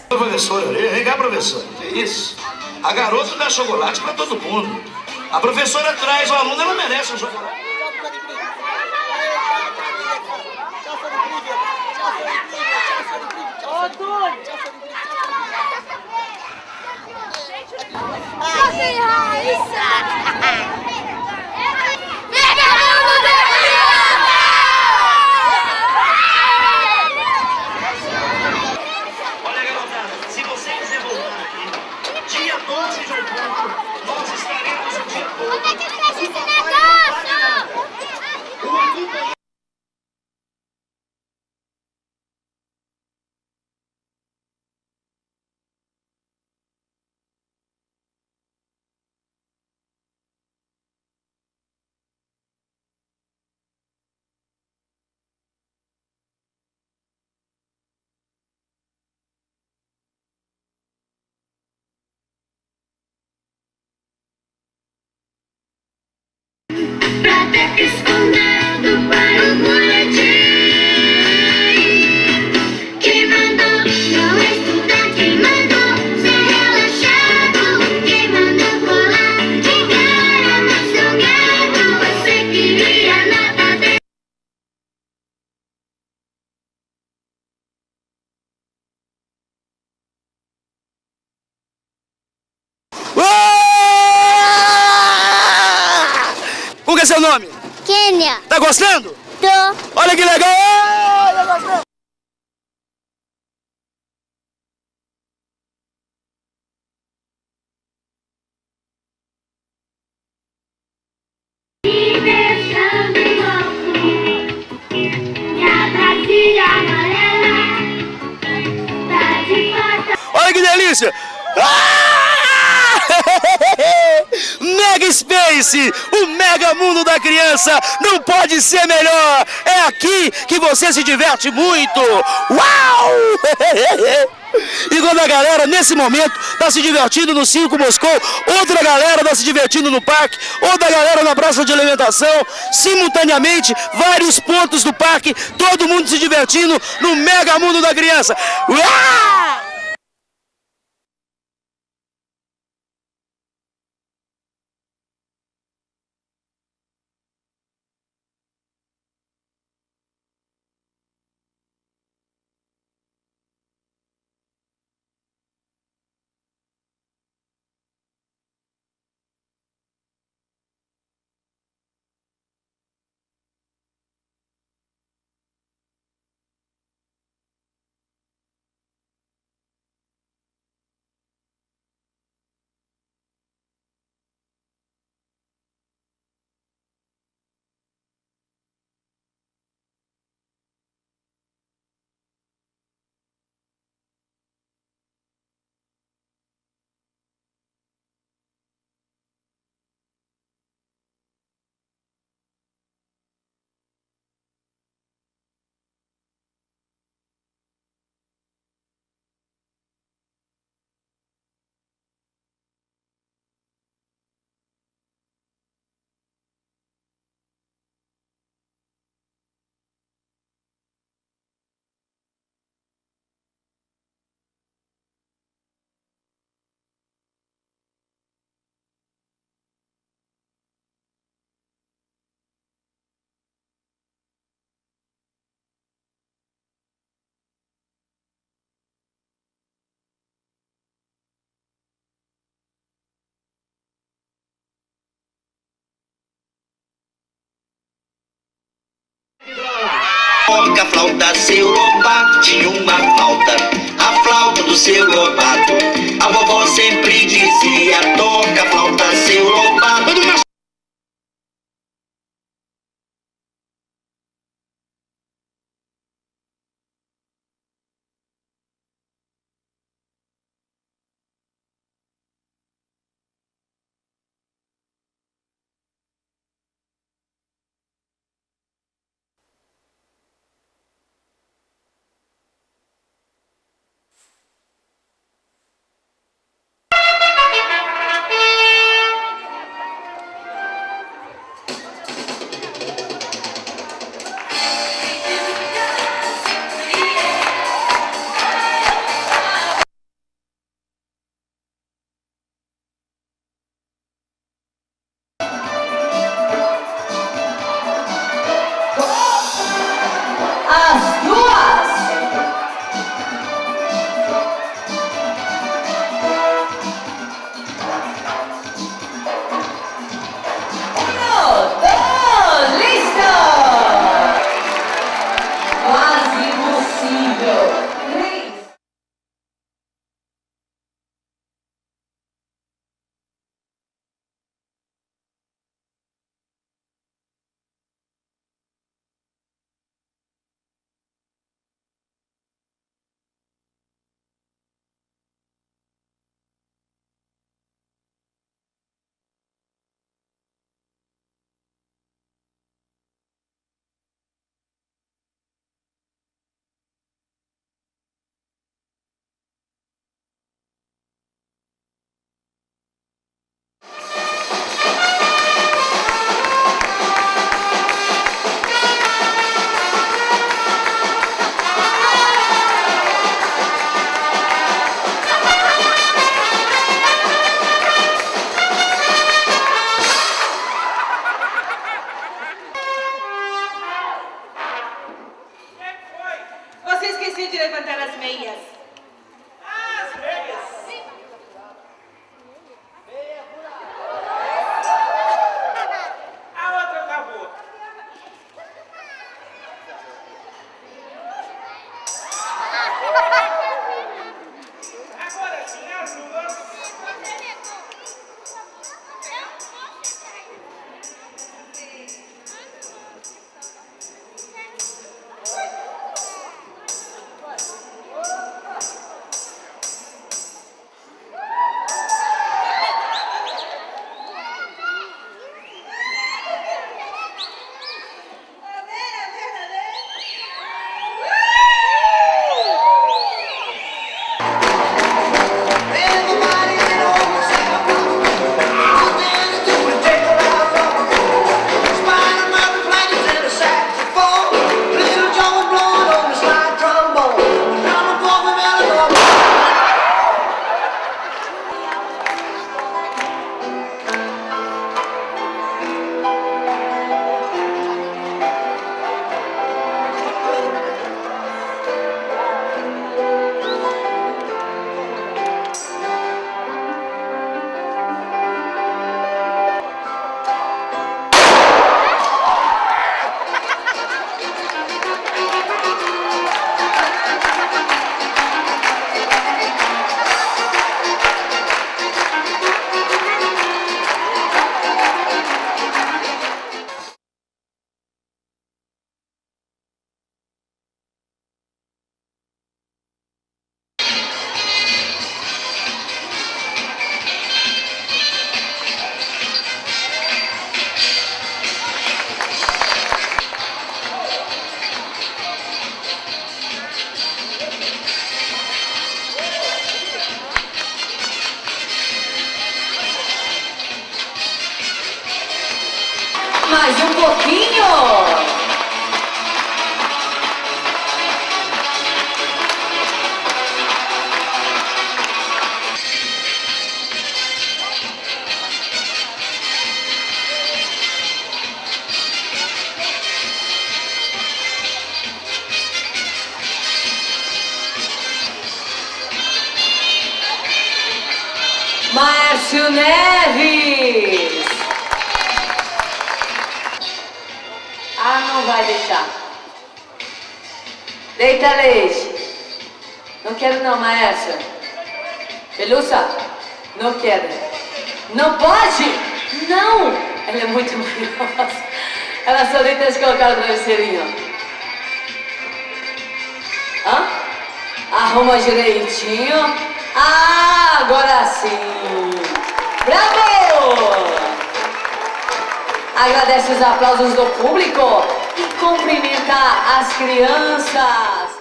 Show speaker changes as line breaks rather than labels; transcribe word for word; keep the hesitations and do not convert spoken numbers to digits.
Professora, vem cá, professora. Que isso? A garota dá chocolate pra todo mundo. A professora traz o aluno, ela merece um chocolate.
Ô, Túlio!
Ave Raíssa!
Olha, garotada, se você quiser voltar aqui, dia doze de outubro, nós estaremos o dia todo.
Como é que faz esse negócio?
Uma companhia.
Escondendo para o boletim. Quem mandou não estudar, quem mandou ser relaxado, quem mandou colar de cara no seu gato. Você queria nada dele.
Como que é seu nome?
Kênia.
Tá gostando?
Tô.
Olha que legal! Olha, tá gostando?
Me deixando louco. Minha Brasília amarela tá de porta.
Olha que delícia! Ah! Mega Space, o mega mundo da criança, não pode ser melhor. É aqui que você se diverte muito. Uau! Enquanto a galera, nesse momento, está se divertindo no Circo Moscou, outra galera está se divertindo no parque, outra galera na praça de alimentação, simultaneamente, vários pontos do parque, todo mundo se divertindo no mega mundo da criança. Uau!
Toca a flauta, seu Lobato tinha uma flauta, a flauta do seu Lobato. A vovó sempre dizia: toca a flauta, seu Lobato.
de levantar as meias.
As meias. A outra acabou. Agora sim, as duas.
Mais um pouquinho. Márcio Neves. Ah, não vai deitar. Deita, Leite. Não quero não, Maércia. Pelusa? Não quero. Não pode? Não! Ela é muito maravilhosa. Ela só deita de colocar o travesseirinho. Hã? Arruma direitinho. Ah, agora sim. Bravo! Agradece os aplausos do público e cumprimenta as crianças.